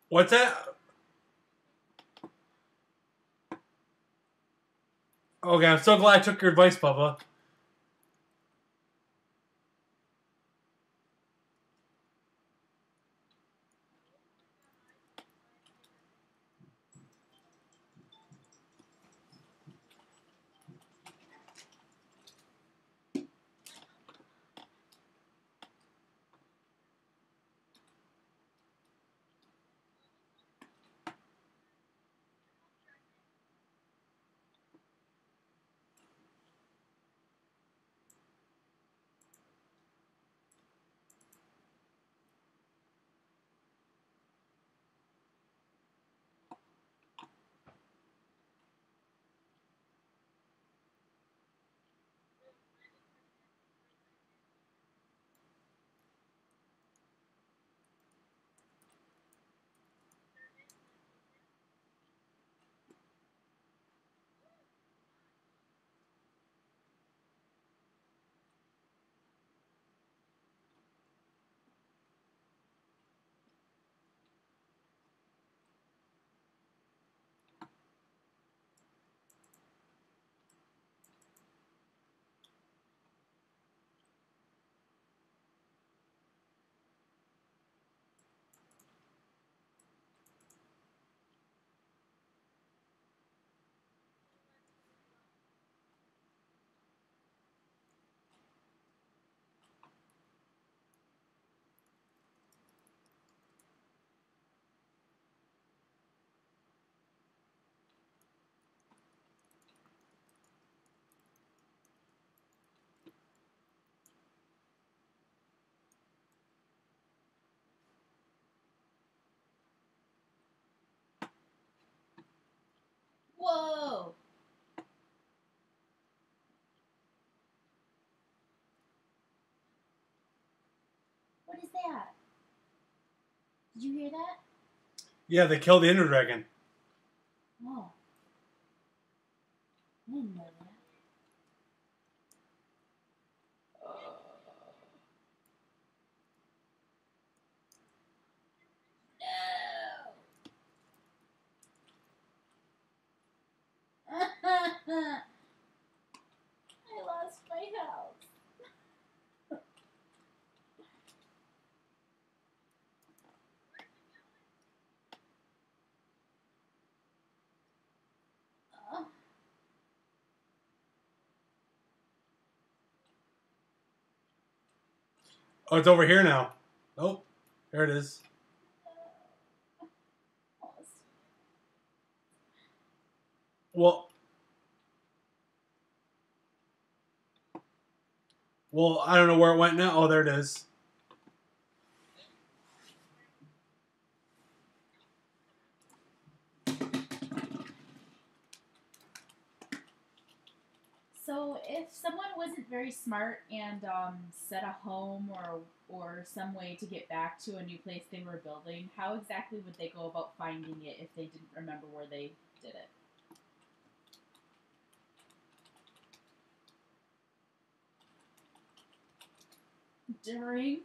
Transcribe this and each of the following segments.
What's that? Okay, I'm so glad I took your advice, Bubba. Whoa! What is that? Did you hear that? Yeah, they killed the Ender Dragon. Oh. I didn't know that. No! I lost my house. Oh. Oh, it's over here now. Oh, there it is. Well, I don't know where it went now. Oh, there it is. So if someone wasn't very smart and set a home or some way to get back to a new place they were building, how exactly would they go about finding it if they didn't remember where they did it? During?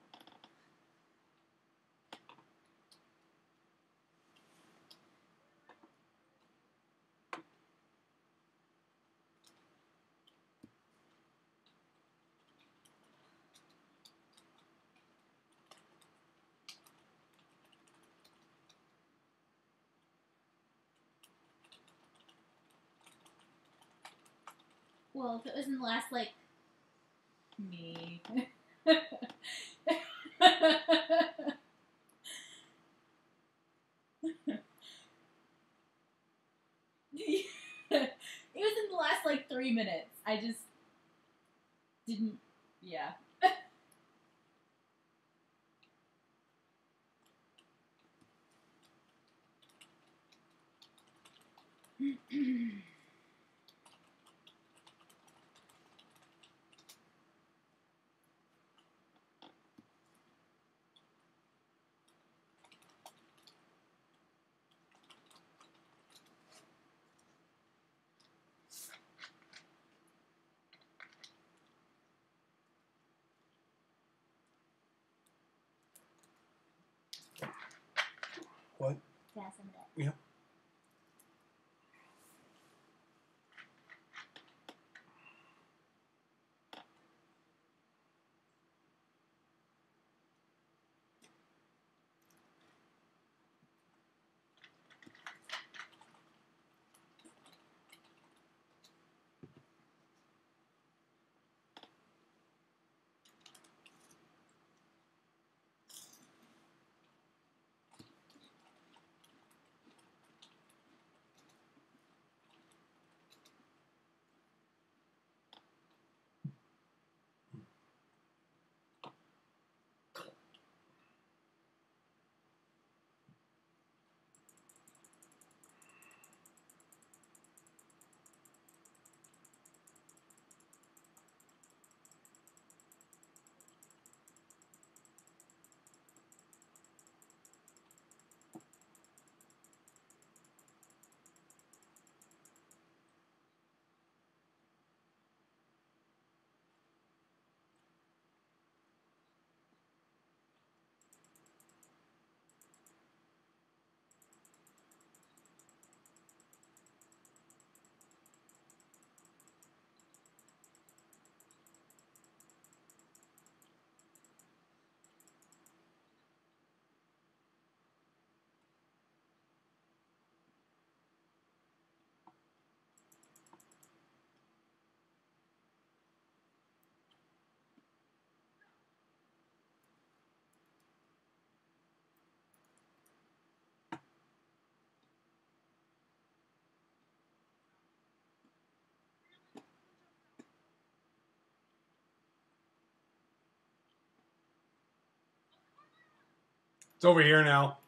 Well, if it was in the last, like, me. It was in the last, like, 3 minutes. I just didn't, yeah. What? Can I have some of that? Yeah. It's over here now.